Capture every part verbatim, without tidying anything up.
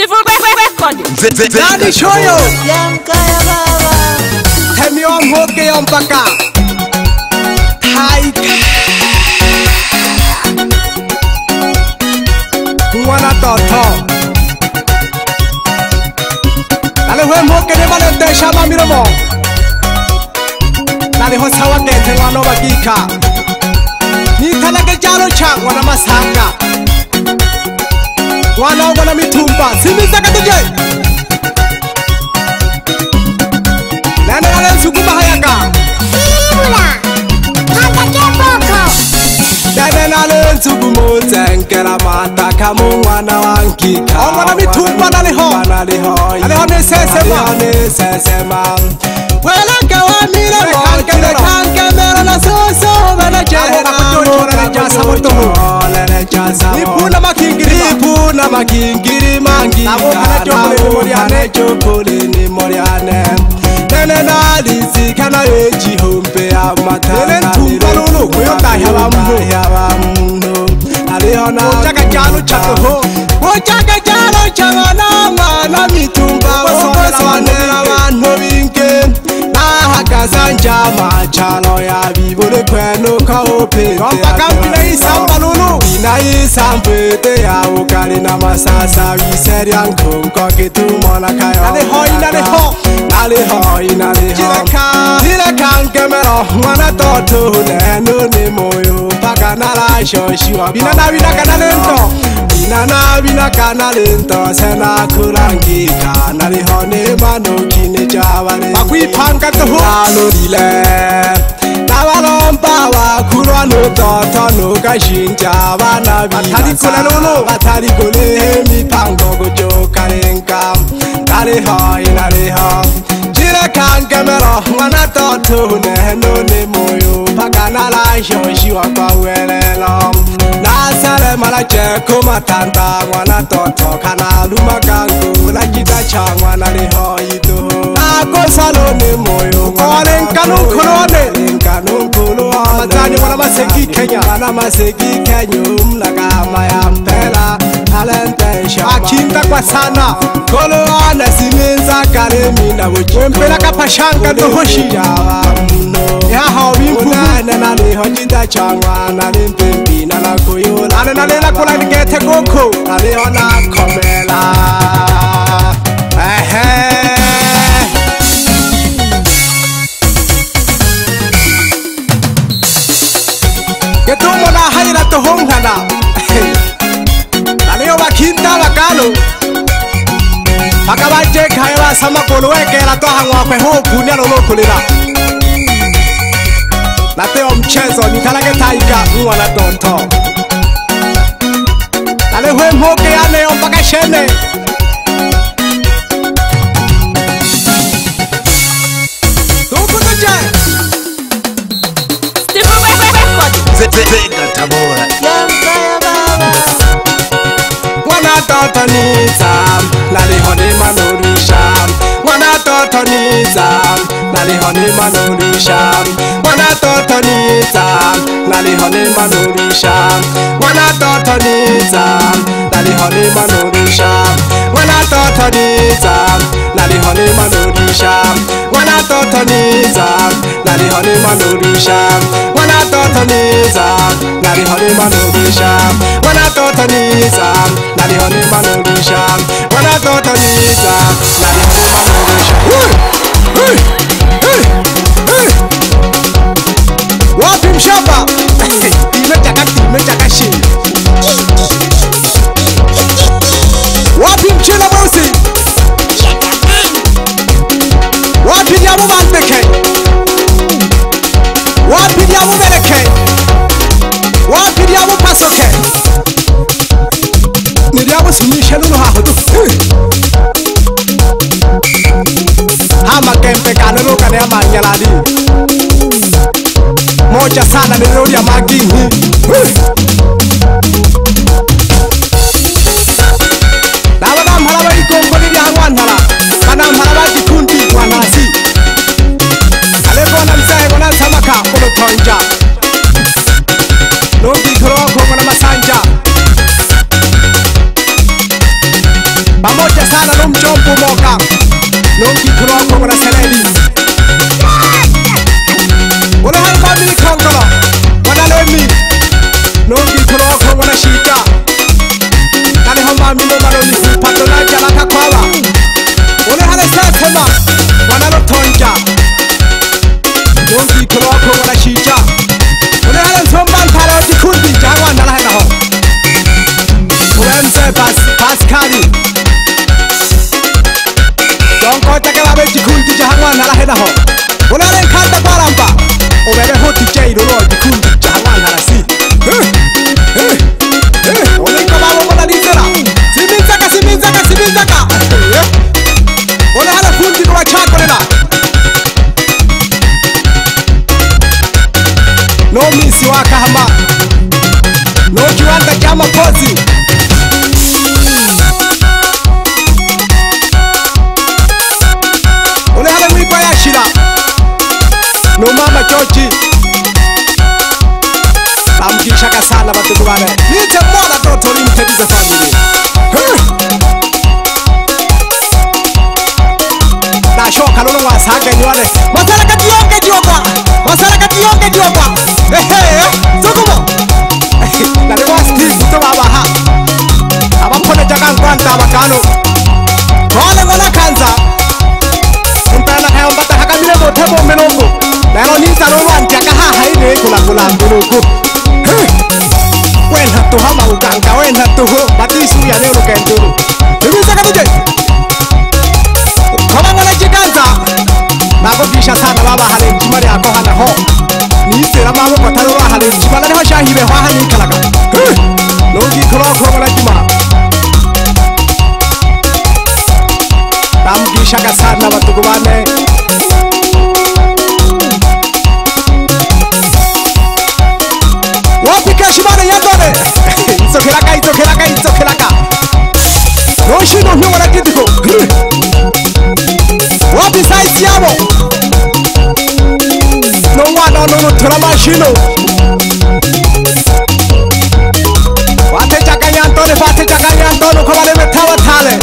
Daddy Shoyo Temi om hoke om baka Taika Mwana toto Dale hwe hoke de valente shama miromo Dale ho sawa kete ngano bakika Ni talake jaro cha wana masanga Wana wana mitumba Simiza katuje Nane nane sukuma hayaka Ibula Hata kepoko Nane nane sukumo Zenkera mata kamu wana wankika Wana mitumba naliho Naliho Naliho ne sesema Naliho ne sesema Wela kawa mire Kanke de kanke mera na soso Vena jehera Wana jasa motohu Ipuna makingiri Ipuna makingiri mangika Nane chokole ni moriane Nene nalisi kana eji hompe amata Nene ntumba lulu kuyota hewa mho Hewa mho Alihona Ojaka jalo chako ho Ojaka jalo chako na mwana mitumba Okoso wanera wanho vinke Nahaka sanja machalo ya vivole kweno kaopete Rompa kampina isamba lulu Ina isampete ya ukali na masasa Wiseri ankunko kitumona kayo Nale hoi nale ho Nale hoi nale ho Jira kankemero Mwana toto nenu ni moyo Paka nala shoshiwa Bina na bina kanalento Bina na bina kanalento Sena kulangika Nale ho ne mano kine jawale Makui panka toho Nalo dile Nabalomba wakulwa no toto no gashinja Bana bibasa Batari kule mipango kujoka renka Nale hoi nale ho Jira kankemero Mwana toto nenu ni moyo Paka nala shoshiwa kwa welelo Nasale mala cheko matanda Mwana toto kana luma kangu Lakita cha mwana liho ito Nako salo ni moyo Kone nkanu nkulone Nkanu nkulone Matani wana maseki Kenya Wana maseki Kenya Umlaka maya mpela Talente shama Akinta kwa sana Kolo wana simenza karemi na wuchi Wempela kapashanga dohoshi Jawa mno Ya hao bimpumu Unane nali hojita changwa Nali mpimpi Nala kuyola Nale nale la kula nigete koko Nali hona komela Ehe Ketumo na haira tohongana Naleo wakinta wakalo Pakabaje kaiwa sama kuluweke la toha ngwakwe huu punya lolo kulira Nateo mchezo nitalage taika uwa na donto Nale hwe mhoke yane ompaka shene Tuku tuje Zega tabora Wana toto nizam Nali hone manurisham Wana toto nizam Nali hone manurisham Wana toto nizam Nali hone manurisham Wana toto nizam Nali hone manurisham Wana toto nizam Nali hone manurisham Wana toto nizam Nali hone manurisham Wana toto nizam Nali hone manurisham Wana toto nizam Nali hone manurisham Wana toto nizam Nali hone manurisham Hey! Hey! Hey! Wapi mshamba? Imechaka imechaka shi. Wapi mchela mweusi? Wapi nyamu manteke? Wapi nyamu meleke? Wapi nyamu pasoke? Niriamu sumisha lulu hahudu. Hama kempe kanelo kane ama nyaladi Moja sana nirudi ya magini Dawa na mhalawa ikongo niri hangwanhala Kana mhalawa jikundi wanasi Aleko na msahe wana samaka kono tonja Nungi kuroko wana masanja pamoja sana nomjombo moka nongikiroko ngona seleli ole hai family kongolo ngona lemi nongikiroko ngona shika kale homa mino maloni pato na jala kakwaba ole hale sesema ngona lotonja nongikiroko ngona shika ole hale somban thala dikundi jangwa ndala hena ho Uwenze pas Pascali Donko take babe dikundi jangwa ndala hena ho ole hale kanda baramba obebe ho D J lolo dikundi jangwa ndala si eh eh ole ko babo mona lizera siminzaka siminzaka siminzaka ole hale fundi kwa chako lela no misi waka hama no kiwanda kama kozi ole hale mwiko ya shira no mama chochi amkishaka sana batuko bane nije mwana toto limtediza family na shoka lolo wasage nywane masala katiyonge diokwa masala katiyonge diokwa ehe tukumo na lewa steve kutoba baha abapone jaga ngwanta bakano kole ngona kanza umpana kayo mbata hakamile motebo menongo lero nisa lolo antaka ha haine kula kula menongo wena to hama ukanga wena to batisu ya lero kenduru nimisa kabuje kama ngona jikanza nako bisha sana baba hale jimari ako hana ho ni sera mabo kotaro ba hale jimala ne ho shahibe ho hani kalaga logi kro kro ngona jima tam bisha ka sana batuko bane wapi kashimane yandone isokelaka isokelaka isokelaka no shino hiyo wana kitiko wapi size yabo no mwana no tora mashino wate chakanya antone wate chakanya antono kwa wale metawa tale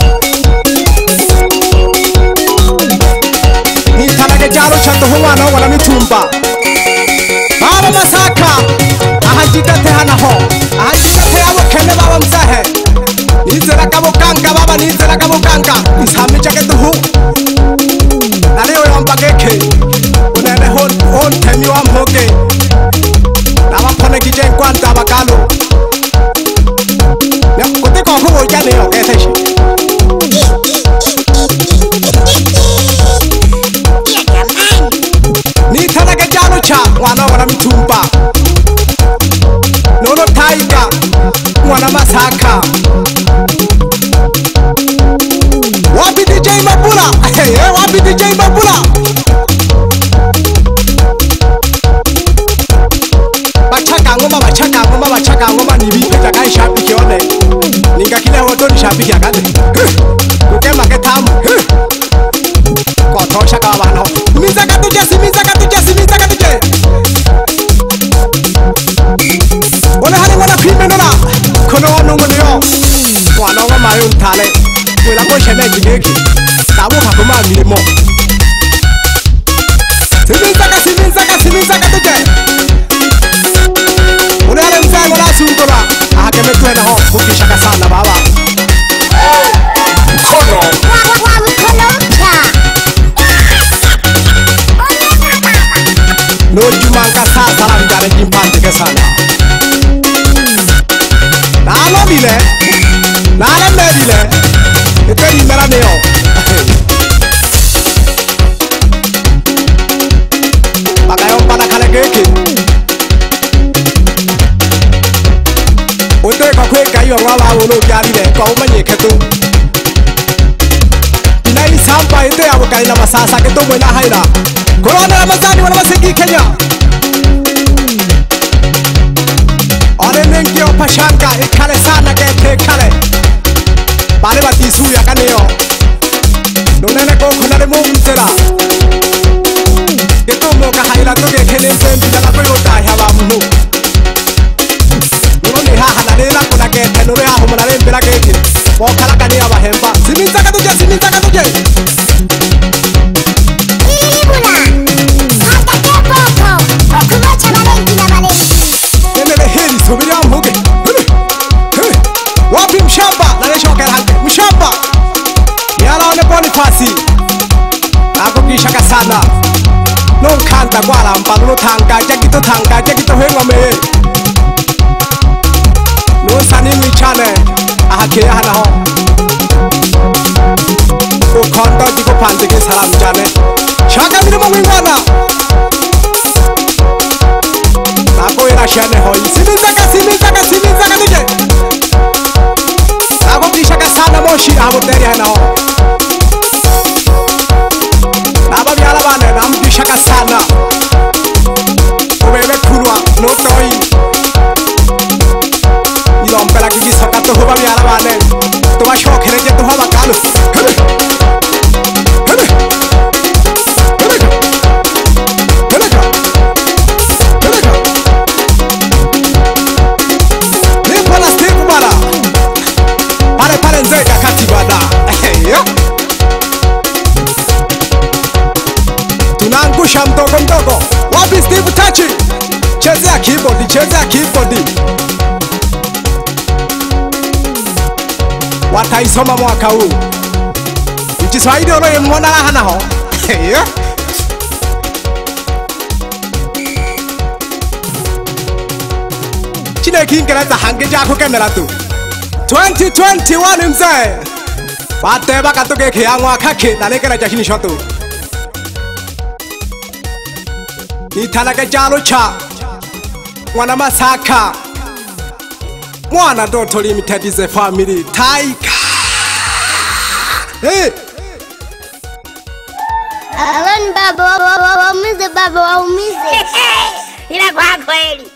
ni tanake jaro chanto huwa na wana mitumba baba masaka ahajita te hana ho ahajita te abo kene baba msahe nizera kabo kanka baba nizera kabo kanka isami chake tuhu naleo yambageke unene hon hon temi wa mhoke naba pone kije kwanta bakalo ya kote ko ko jane yo keseshi ni tanake jano cha wana wana mitumba nono taiga mwana masaka wapi D J Mabula hey wapi D J Mabula bachaka ngoma bachaka ngoma bachaka ngoma nibi peta shabiki one ninga kile woto ni shabiki akade ukema ketamu kwa tosha kwa bana mizaka tuje simizaka tuje simizaka tuje wala hali wala krimenona kono wano ngono wana ngoma mayo ntale wela ko sheme jigeki tabo kakoma milimo simizaka simizaka simizaka tuje wala hali msango la sungola ahakeme twena ho kukishaka sana baba kono no jumanga sa salam jare jimpante ke sana nalo bile nalo medile ekeri mera neo bagayo pada kale keke ote ko kwe kayo wa wa wo lo jari le ko manye keto inai sampa ite abo kai na masasa keto mwena haira corona ramazani wana masiki Kenya ore nengi opashanga ikale sana kete kale bale batisu ya kaneo nonene ko khonare mo mtera keto mo ka haira to ke khele sembi dala ko yota ya ba mu no ni ha ha na le la ko na ke te no le ha ho mo na le mbela ke ke bo khala kanea ba he Esa guara mpanulo tanga Jagito tanga Jagito hengo me No sani mi chane Ahake ya hana ho Ukondo diko pandike salam jane Shaka minu mo wingwana Nako ina shane hoi Siminzaka siminzaka siminzaka nije Nako kishaka sana moshi Abo teri hana ho Naba biala bane Nam kishaka sana Ubebe kulwa No toi Nilompela kiki soka to huba biala bane Tuma shoke reje to haba kalu Hebe Hebe Hebe Hebe Hebe Nimpala stiku bala Pare pare nzeka kati bada Tunangusha mdogo mdogo Wapi Steve Tachi Chezea keyboard, chezea keyboard Wataisoma mwaka huu Mchiswahili oloye mwona laha na ho Chine kiingereza hange jako kamera tu twenty twenty-one mzee Bateba katoke kiyangwa kake Nalekera jashini shotu Nitanaka jalo cha Mwana Masaka Mwana Doto Limited is a family Taika Hey Alon baba waumize baba waumize Ila kwa kweli